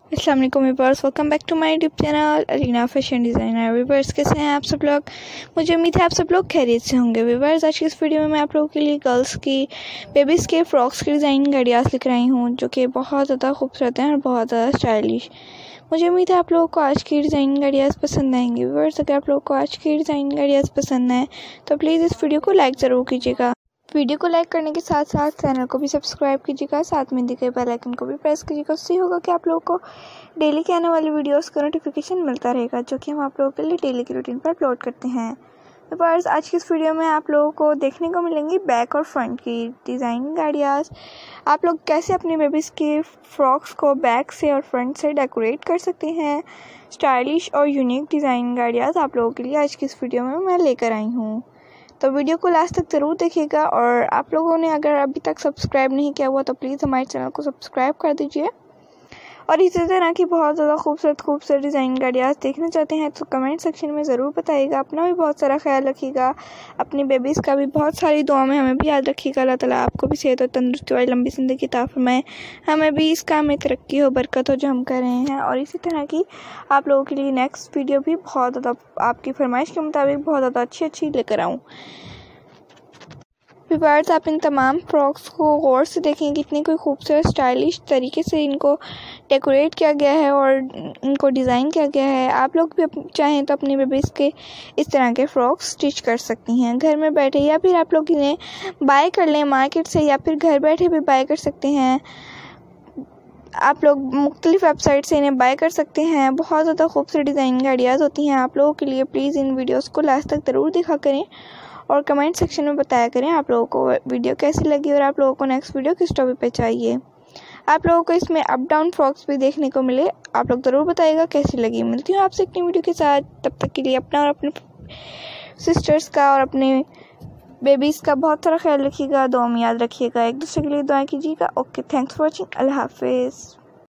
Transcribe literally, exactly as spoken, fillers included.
अस्सलाम वालेकुम viewers, welcome back to my YouTube channel अलीनाफashiondesigner। व्यूअर्स कैसे हैं आप सब लोग? मुझे उम्मीद है आप सब लोग खैरियत से होंगे। व्यूअर्स आज की इस वीडियो में मैं आप लोगों के लिए गर्ल्स की बेबीज़ के फ्रॉक्स की डिज़ाइन आइडियाज़ लेकर आई हूँ, जो कि बहुत ज़्यादा खूबसूरत हैं और बहुत ज़्यादा स्टाइलिश। मुझे उम्मीद है आप लोगों को आज की डिज़ाइन आइडियाज़ पसंद आएंगे। व्यूअर्स अगर आप लोगों को आज की डिज़ाइन आइडियाज़ पसंद आए तो प्लीज़ इस वीडियो को लाइक ज़रूर कीजिएगा। वीडियो को लाइक करने के साथ साथ चैनल को भी सब्सक्राइब कीजिएगा, साथ में दिखे बेल आइकन को भी प्रेस कीजिएगा। उससे होगा कि आप लोगों को डेली के आने वाली वीडियोस का नोटिफिकेशन मिलता रहेगा, जो कि हम आप लोगों के लिए डेली की रूटीन पर अपलोड करते हैं। तो बस आज की इस वीडियो में आप लोगों को देखने को मिलेंगी बैक और फ्रंट की डिज़ाइनिंग आइडियाज़। आप लोग कैसे अपनी बेबीज़ की फ्रॉक्स को बैक से और फ्रंट से डेकोरेट कर सकते हैं। स्टाइलिश और यूनिक डिज़ाइनिंग आइडियाज़ आप लोगों के लिए आज की इस वीडियो में मैं लेकर आई हूँ। तो वीडियो को लास्ट तक ज़रूर देखिएगा, और आप लोगों ने अगर अभी तक सब्सक्राइब नहीं किया हुआ तो प्लीज़ हमारे चैनल को सब्सक्राइब कर दीजिए। और इसी तरह की बहुत ज़्यादा खूबसूरत खूबसूरत डिज़ाइन आइडियाज़ देखना चाहते हैं तो कमेंट सेक्शन में ज़रूर बताइएगा। अपना भी बहुत सारा ख्याल रखिएगा, अपनी बेबीज़ का भी बहुत सारी दुआ में हमें भी याद रखिएगा। अल्लाह ताला आपको भी सेहत और तंदुरुस्ती वाली लंबी ज़िंदगी अता फरमाए, हमें भी इस काम में तरक्की हो, बरकत हो जो हम कर रहे हैं। और इसी तरह की आप लोगों के लिए नेक्स्ट वीडियो भी बहुत ज़्यादा आपकी फरमाइश के मुताबिक बहुत ज़्यादा अच्छी अच्छी लेकर आऊँ। व्यूअर्स आप इन तमाम फ्रॉक्स को गौर से देखें, कितनी कोई खूबसूरत स्टाइलिश तरीके से इनको डेकोरेट किया गया है और इनको डिज़ाइन किया गया है। आप लोग भी चाहें तो अपनी बेबीज़ के इस तरह के फ्रॉक्स स्टिच कर सकती हैं घर में बैठे, या फिर आप लोग इन्हें बाय कर लें मार्केट से, या फिर घर बैठे भी बाय कर सकते हैं। आप लोग मुख्तलिफ वेबसाइट से इन्हें बाय कर सकते हैं। बहुत ज़्यादा खूबसूरत डिज़ाइन आइडियाज़ होती हैं आप लोगों के लिए। प्लीज़ इन वीडियोज़ को लास्ट तक ज़रूर देखा करें और कमेंट सेक्शन में बताया करें आप लोगों को वीडियो कैसी लगी और आप लोगों को नेक्स्ट वीडियो किस टॉपिक पे चाहिए। आप लोगों को इसमें अप डाउन फ्रॉक्स भी देखने को मिले, आप लोग ज़रूर बताइएगा कैसी लगी। मिलती हूँ आपसे एक नई वीडियो के साथ, तब तक के लिए अपना और अपने सिस्टर्स का और अपने बेबीज़ का बहुत सारा ख्याल रखिएगा, दुआ में याद रखिएगा, एक दूसरे के लिए दुआएं कीजिएगा। Okay, thanks for watching. अल्लाह हाफिज़।